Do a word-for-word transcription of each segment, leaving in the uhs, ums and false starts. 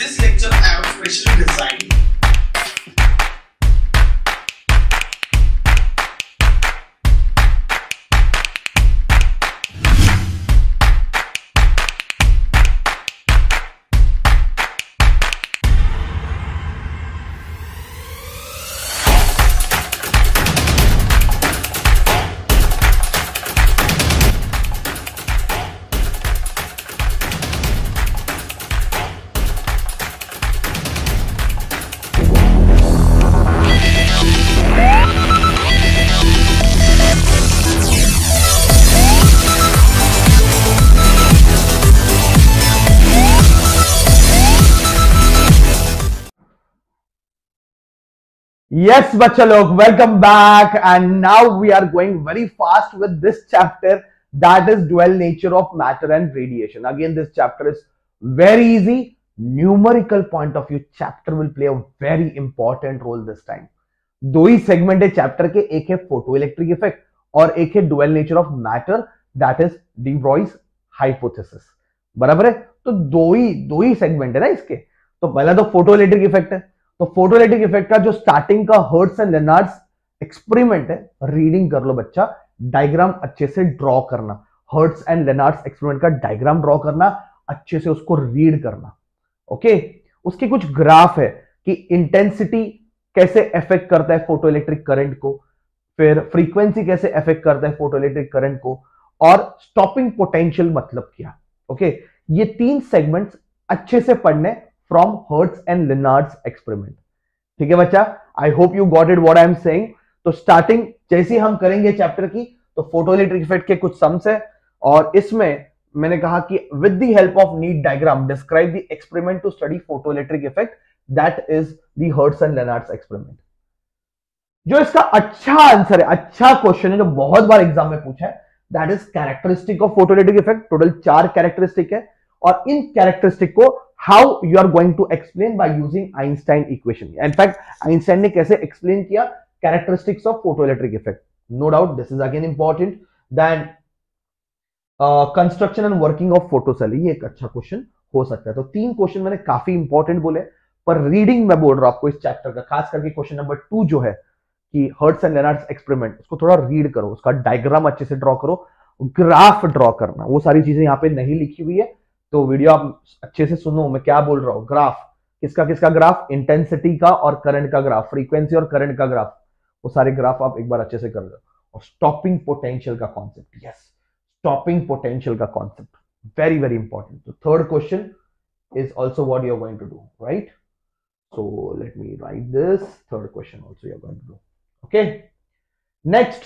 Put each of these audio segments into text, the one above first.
This lecture I have specially designed Yes, बच्चा लोग, welcome back and now we are going very fast with this chapter, that is dual nature of matter and radiation. Again, this chapter is very easy. Numerical point of view, chapter will play a very important role this time. दो ही segment है chapter के, एक है photo electric effect और एक है dual nature of matter, that is de Broglie hypothesis. बराबर है? तो दो ही दो ही सेगमेंट है ना इसके. तो पहला तो फोटो इलेक्ट्रिक इफेक्ट है. तो फोटो इलेक्ट्रिक इफेक्ट का जो स्टार्टिंग का हर्ट्ज एंड लेनार्ड्स एक्सपेरिमेंट है, रीडिंग कर लो बच्चा, डायग्राम अच्छे से ड्रॉ करना. हर्ट्ज एंड लेनार्ड्स एक्सपेरिमेंट का डायग्राम ड्रॉ करना, अच्छे से उसको रीड करना. ओके, उसके कुछ ग्राफ है कि इंटेंसिटी कैसे अफेक्ट करता है फोटो इलेक्ट्रिक करंट को, फिर फ्रीक्वेंसी कैसे अफेक्ट करता है फोटो इलेक्ट्रिक करंट को, और स्टॉपिंग पोटेंशियल मतलब क्या. ओके, ये तीन सेगमेंट्स अच्छे से पढ़ने from Hertz and Lenard's experiment. ठीक है बच्चा, I hope you got it what I am saying. तो स्टार्टिंग जैसे हम करेंगे चैप्टर की, तो फोटो इलेक्ट्रिक इफेक्ट के कुछ सम्स है और इसमें मैंने कहा कि with the help of neat diagram describe the experiment to study photo electric effect, that is the Hertz and Lenard's experiment. जो इसका अच्छा आंसर है, अच्छा क्वेश्चन है जो बहुत बार एग्जाम में पूछा है, that is characteristic of photo electric effect. Total चार कैरेक्टरिस्टिक है और इन कैरेक्टरिस्टिक को how you are going to explain by using Einstein equation. In fact Einstein ने कैसे एक्सप्लेन किया characteristics of photo electric effect. No doubt this is again important then construction and working of photo cell. ये एक अच्छा question हो सकता है. तो तीन क्वेश्चन मैंने काफी इंपॉर्टेंट बोले, पर रीडिंग में बोल रहा हूं आपको इस चैप्टर का, खास करके क्वेश्चन नंबर टू जो है कि हर्ट्ज एंड लेनार्ड्स एक्सपेरिमेंट, उसको थोड़ा रीड करो, उसका डायग्राम अच्छे से ड्रॉ करो, ग्राफ ड्रॉ करना. वो सारी चीजें यहाँ पे नहीं लिखी हुई है, तो वीडियो आप अच्छे से सुनो मैं क्या बोल रहा हूं. ग्राफ किसका किसका ग्राफ, इंटेंसिटी का और करंट का ग्राफ, फ्रीक्वेंसी और करंट का ग्राफ, वो सारे ग्राफ आप एक बार अच्छे से कर लो. और स्टॉपिंग पोटेंशियल का कॉन्सेप्ट, यस स्टॉपिंग पोटेंशियल का कॉन्सेप्ट, वेरी वेरी इंपॉर्टेंट. तो third question is also what you are going to do, right? So let me write this third question also you are going to do. Okay, next,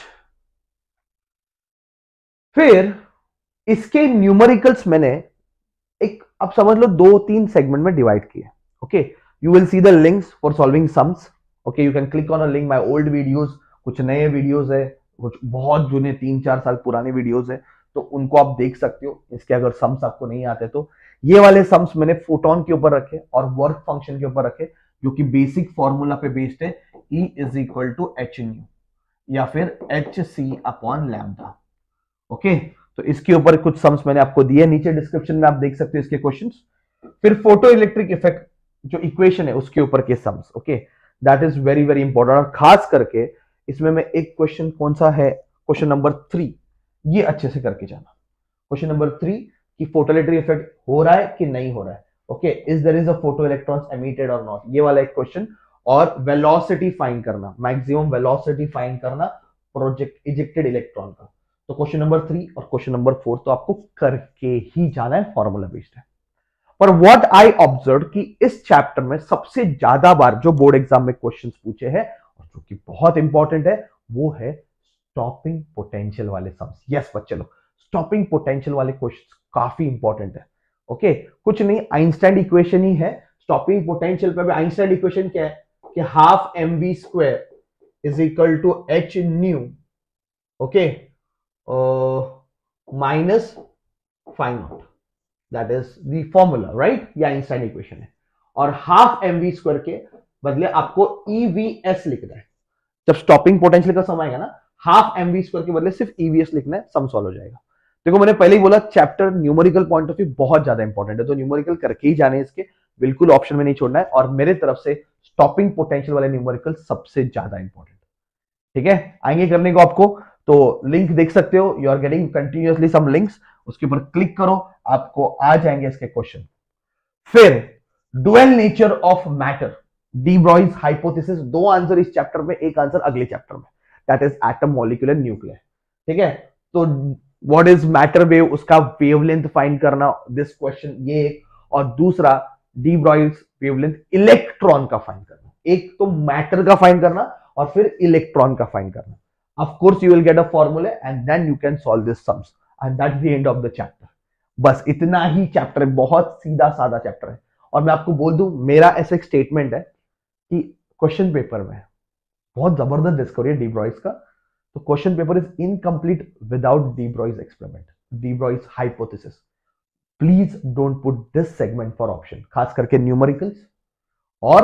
फिर इसके numericals मैंने एक, अब समझ लो, दो तीन segment में डिवाइड किए. Okay, you will see the links for solving sums. Okay, you can click on a link, my old videos, कुछ नए वीडियोस है, कुछ बहुत जुने तीन चार साल पुराने वीडियोस है, तो उनको आप देख सकते हो. इसके अगर सम्स आपको नहीं आते तो ये वाले सम्स मैंने फोटोन के ऊपर रखे और वर्क फंक्शन के ऊपर रखे, जो कि बेसिक फॉर्मूला पे बेस्ड है, E is equal to H nu या फिर H C upon lambda. Okay, तो इसके ऊपर कुछ सम्स मैंने आपको दिए, नीचे डिस्क्रिप्शन में आप देख सकते हो इसके क्वेश्चंस. फिर फोटो इलेक्ट्रिक इफेक्ट जो इक्वेशन है उसके ऊपर के sums. Okay, that is very very important. और खास करके इसमें मैं एक क्वेश्चन कौन सा है, क्वेश्चन नंबर थ्री, ये अच्छे से करके जाना. क्वेश्चन नंबर थ्री कि फोटो इलेक्ट्रिक इफेक्ट हो रहा है कि नहीं हो रहा है. Okay, is there is a photo electrons emitted और नॉट, ये वाला एक क्वेश्चन. और वेलोसिटी फाइंड करना, मैक्सिमम वेलोसिटी फाइंड करना प्रोजेक्ट इजेक्टेड इलेक्ट्रॉन का. तो क्वेश्चन नंबर थ्री और क्वेश्चन नंबर फोर तो आपको करके ही जाना है, फॉर्मूला बेस्ड है. पर व्हाट आई ऑब्जर्व कि इस चैप्टर में सबसे ज्यादा बार जो बोर्ड एग्जाम में क्वेश्चंस पूछे हैं और जो कि बहुत इंपॉर्टेंट है, वो है स्टॉपिंग पोटेंशियल वाले सम्स. यस बच्चे लोग, स्टॉपिंग पोटेंशियल वाले क्वेश्चंस काफी इंपॉर्टेंट है. ओके okay, कुछ नहीं, आइंस्टाइन इक्वेशन ही है. स्टॉपिंग पोटेंशियल पे आइंस्टाइन इक्वेशन क्या है कि half M V square is equal to H nu, okay, minus phi naught, that is the formula, right? ये आइंस्टाइन इक्वेशन है. और हाफ एम वी स्क्वायर के बदले आपको ई वी एस लिखना है. जब स्टॉपिंग पोटेंशियल का सम आएगा ना, हाफ एम वी स्क्वायर के बदले सिर्फ ई वी एस लिखना है, सम सॉल्व हो जाएगा. देखो मैंने पहले ही बोला chapter numerical point of view बहुत ज्यादा इंपॉर्टेंट है, तो न्यूमेरिकल करके ही जाने इसके, बिल्कुल ऑप्शन में नहीं छोड़ना है। और मेरे तरफ से स्टॉपिंग पोटेंशियल वाले न्यूमेरिकल सबसे ज्यादा इंपॉर्टेंट, ठीक है, आएंगे करने को आपको। तो लिंक देख सकते हो, you are getting continuously some links, उसके ऊपर क्लिक करो, आपको आ जाएंगे इसके क्वेश्चन। फिर dual nature of matter, de Broglie hypothesis, दो आंसर इस चैप्टर में, एक आंसर अगले चैप्टर में, that is atom molecule and nuclear, ठीक है। तो व्हाट इज मैटर वेव, उसका वेवलेंथ फाइंड करना, दिस क्वेश्चन ये एक, और दूसरा डी ब्रॉयज वेवलेंथ इलेक्ट्रॉन का फाइंड करना। एक तो मैटर का फाइंड करना और फिर इलेक्ट्रॉन का फाइंड करना। Of course you will get a formula and then you can solve this sums and that is the end of the chapter. बस इतना ही चैप्टर है, बहुत सीधा साधा चैप्टर है। और मैं आपको बोल दूं, मेरा ऐसा एक स्टेटमेंट है कि क्वेश्चन पेपर में बहुत जबरदस्त डिस्कवरी है डी ब्रॉयज का, तो question paper is incomplete without de Broglie experiment, de Broglie hypothesis. Please don't put this segment for option, खास करके न्यूमेरिकल्स और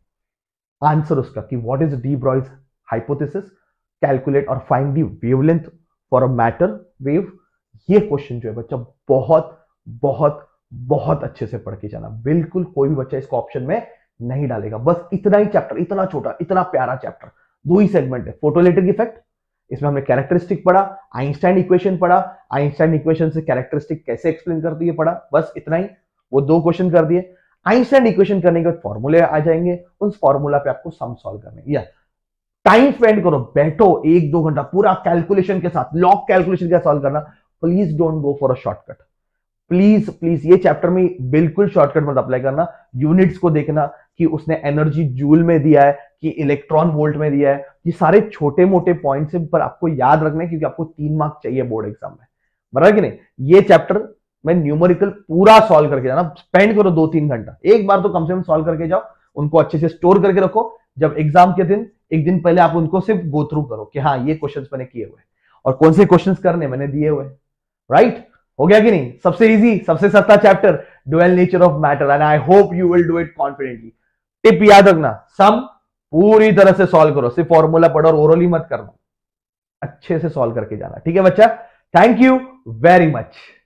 आंसर उसका कि what is de Broglie hypothesis, calculate और find the wavelength for a matter wave. ये question जो है बच्चा बहुत बहुत बहुत अच्छे से पढ़ के जाना, बिल्कुल कोई भी बच्चा इसको ऑप्शन में नहीं डालेगा। बस इतना ही चैप्टर, इतना छोटा, इतना प्यारा चैप्टर, दो ही सेगमेंट है, फोटोइलेक्ट्रिक इफेक्ट, इसमें हमने कैरेक्टरिस्टिक पढ़ा, आइंस्टाइन इक्वेशन पढ़ा, आइंस्टाइन इक्वेशन से कैरेक्टरिस्टिक कैसे एक्सप्लेन करती है पढ़ा, बस इतना ही। वो दो क्वेश्चन कर दिए, आइंस्टाइन इक्वेशन करने के बाद फॉर्मूले आ जाएंगे, उस फॉर्मूला पे आपको सम सॉल्व करने, या टाइम स्पेंड करो, बैठो एक दो घंटा पूरा कैलकुलेशन के साथ, लॉग कैलकुलेशन क्या सॉल्व करना। Please don't go for a shortcut, please please ये चैप्टर में बिल्कुल शॉर्टकट मत अप्लाई करना। यूनिट्स को देखना कि उसने एनर्जी जूल में दिया है कि इलेक्ट्रॉन वोल्ट में दिया है, ये सारे छोटे मोटे पॉइंट्स हैं पर आपको याद रखना है, क्योंकि आपको तीन मार्क्स चाहिए बोर्ड एग्जाम में, बराबर कि नहीं। ये चैप्टर में न्यूमेरिकल पूरा सॉल्व करके जाना, स्पेंड करो दो तीन घंटा, एक बार तो कम से कम सॉल्व करके जाओ, उनको अच्छे से स्टोर करके रखो। जब एग्जाम के दिन, एक दिन पहले आप उनको सिर्फ गो थ्रू करो कि हाँ ये क्वेश्चंस मैंने किए हुए और कौन से क्वेश्चंस करने मैंने दिए हुए, राइट। हो गया कि नहीं, सबसे इजी, सबसे सस्ता chapter, dual nature of matter, and I hope you will do it confidently. Tip याद रखना, सम पूरी तरह से सॉल्व करो, सिर्फ फॉर्मूला पढ़ो और ओरली मत करना, अच्छे से सॉल्व करके जाना, ठीक है बच्चा। Thank you very much.